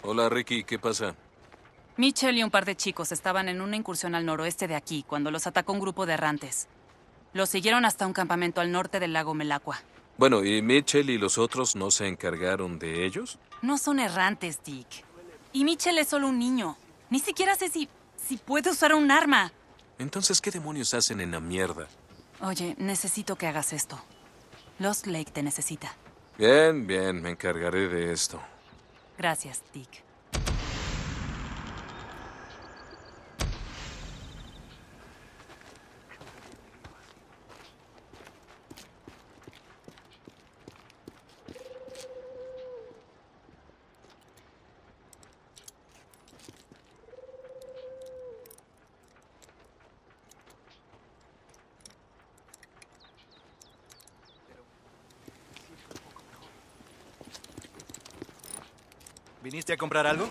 Hola, Ricky, ¿qué pasa? Mitchell y un par de chicos estaban en una incursión al noroeste de aquí cuando los atacó un grupo de errantes. Los siguieron hasta un campamento al norte del lago Melacqua. Bueno, ¿y Mitchell y los otros no se encargaron de ellos? No son errantes, Dick. Y Mitchell es solo un niño. Ni siquiera sé si puede usar un arma. Entonces, ¿qué demonios hacen en la mierda? Oye, necesito que hagas esto. Lost Lake te necesita. Bien, bien, me encargaré de esto. Gracias, Dick. ¿Viniste a comprar algo?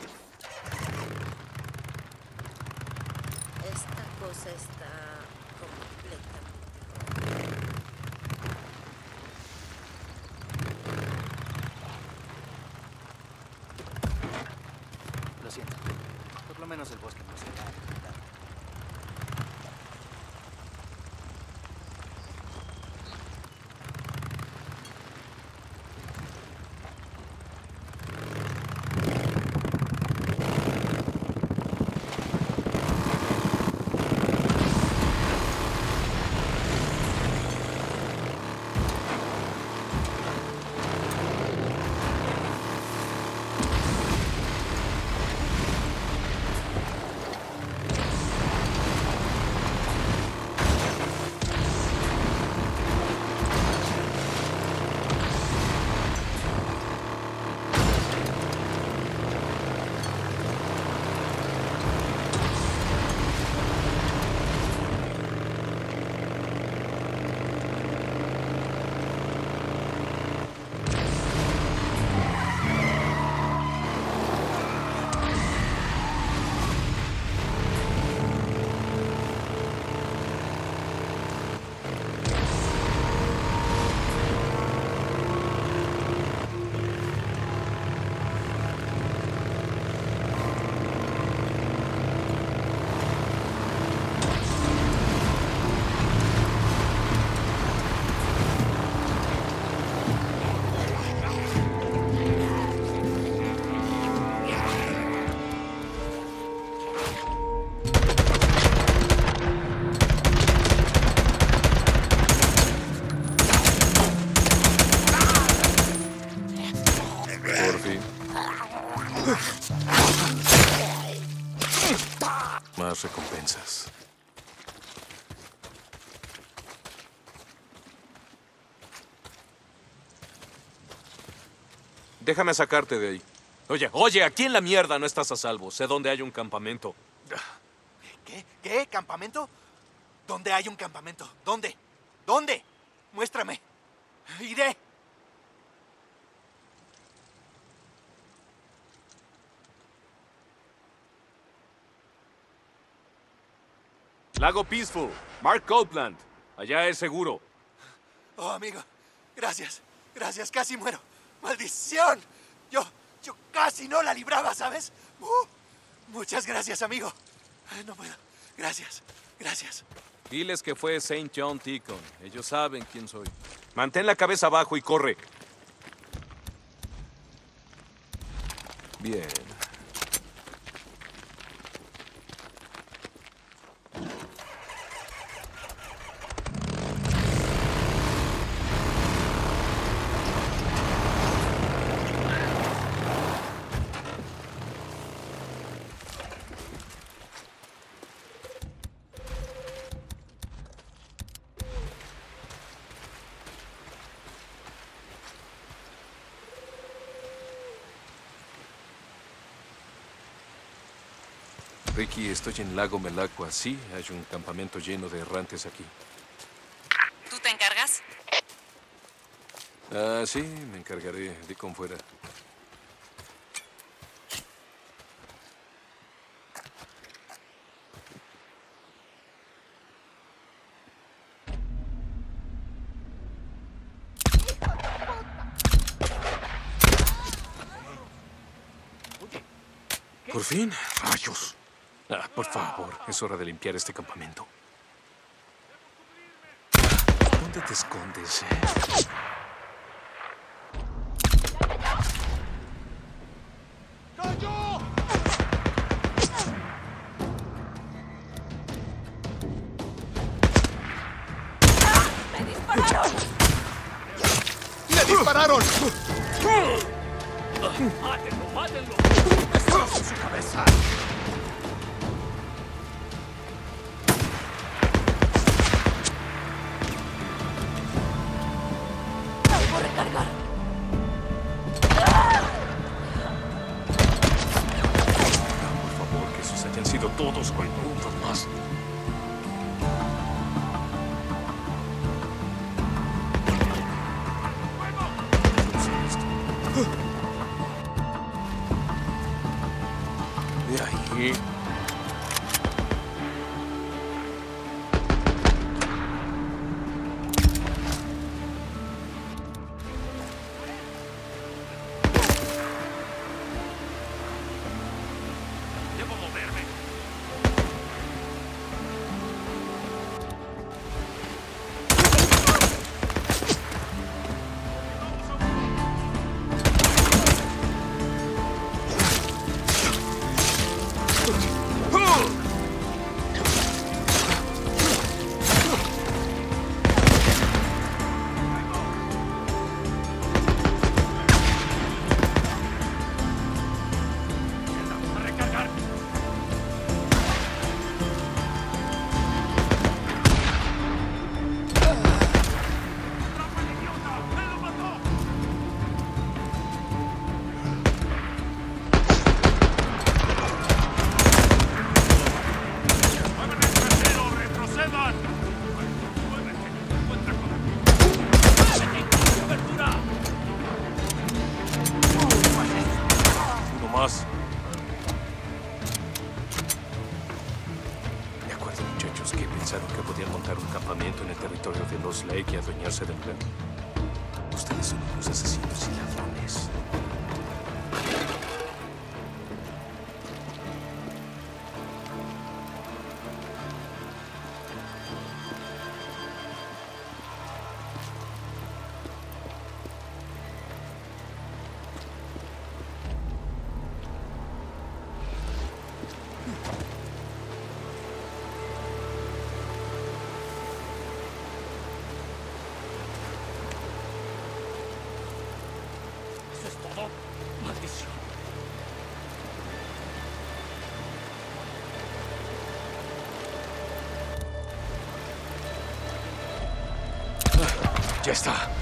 Esta cosa está completamente... Lo siento. Por lo menos el bosque no se va a inundar. Por fin. Más recompensas. Déjame sacarte de ahí. Oye, aquí en la mierda no estás a salvo. Sé dónde hay un campamento. ¿Qué? ¿Qué? ¿Campamento? ¿Dónde hay un campamento? ¿Dónde? ¿Dónde? Muéstrame. Iré. Lago Peaceful. Mark Copeland. Allá es seguro. Oh, amigo. Gracias. Gracias. Casi muero. ¡Maldición! Yo casi no la libraba, ¿sabes? Muchas gracias, amigo. No puedo. Gracias. Gracias. Diles que fue Saint John Deacon. Ellos saben quién soy. Mantén la cabeza abajo y corre. Bien. Ricky, estoy en Lago Melacqua. Sí, hay un campamento lleno de errantes aquí. ¿Tú te encargas? Ah, sí, me encargaré de con fuera. Por fin, rayos. Por favor, es hora de limpiar este campamento. ¿Dónde te escondes, ¡Le dispararon! ¡Mátenlo, mátenlo! ¡Destroce su cabeza! ¡Debo recargar! Por favor, que esos hayan sido todos, no hay preguntas más. De ahí. ¡Debo moverme! ¡A recargar! ¡Atrapa al idiota! ¡Él lo mató! ¡Mueven el trasero! ¡Retrocedan! ¡Muévete! ¡Encuentra con aquí! ¡Muévete! ¡Cobertura! Uno más. De acuerdo, muchachos, que pensaron que podían montar un campamento en el territorio de Lost Lake y adueñarse del pueblo. Ustedes son unos asesinos y ladrones. ¿Eso es todo? ¡Maldición! Ya está.